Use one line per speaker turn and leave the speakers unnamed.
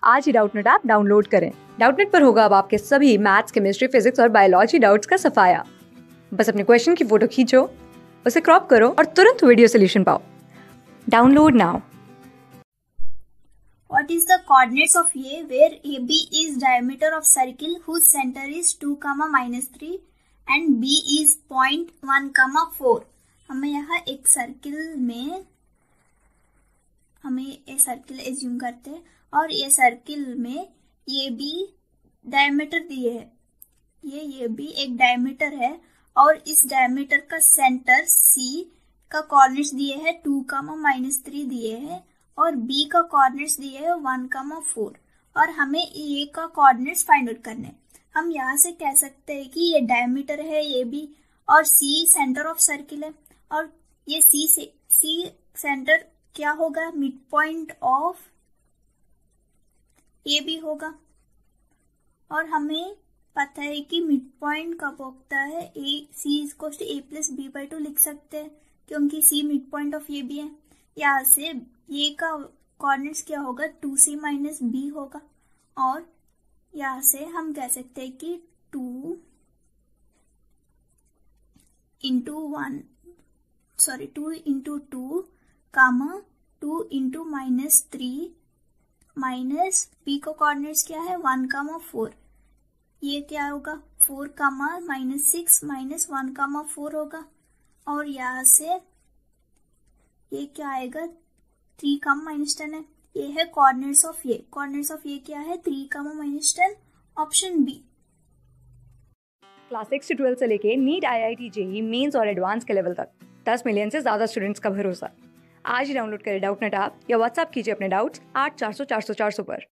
आज ही Doubtnut app download करें। डाउटनेट पर होगा अब आपके सभी मैथ्स, केमिस्ट्री, फिजिक्स और बायोलॉजी डाउट्स का सफाया। बस अपने क्वेश्चन की फोटो खींचो, उसे क्रॉप करो और तुरंत वीडियो सोल्यूशन पाओ। Download now.
What is the coordinates of A where AB is diameter of circle whose center is 2, -3 and B is point 1, 4। हमें यहाँ एक सर्किल में एज्यूम करते हैं और ये सर्किल में ये भी डायमीटर दिए है। ये भी एक डायमीटर है और इस डायमीटर का सेंटर C का कोऑर्डिनेट्स दिए है 2, -3 दिए है और B का कोऑर्डिनेट्स दिए है 1, 4 और हमें A का कोऑर्डिनेट्स फाइंड आउट करने। हम यहाँ से कह सकते हैं कि ये डायमीटर है ये भी और C सेंटर ऑफ सर्किल है और ये C सेंटर क्या होगा, मिड पॉइंट ऑफ ए भी होगा और हमें पता है कि मिड पॉइंट कब होता है, C=A+B/2 लिख सकते हैं क्योंकि C mid point of A भी है। यहाँ से ये का कोऑर्डिनेट्स क्या होगा, 2C - B होगा और यहाँ से हम कह सकते हैं कि 2 × 2 -3 माइनस B का कोऑर्डिनेट्स क्या है 1, 4। ये क्या होगा 4, -6 -1, 4 होगा और यहाँ से ये क्या आएगा 3, -10 है। ये है कोऑर्डिनेट्स ऑफ ये। कोऑर्डिनेट्स ऑफ ये क्या है 3, -10, ऑप्शन बी।
क्लास 6 से 12 से लेके नीट, IIT, JEE मेंस और एडवांस के लेवल तक 10 मिलियन से ज्यादा स्टूडेंट्स का भरोसा। आज ही डाउनलोड करें डाउटनेट ऐप या व्हाट्सएप कीजिए अपने डाउट्स 8400 400 400 पर।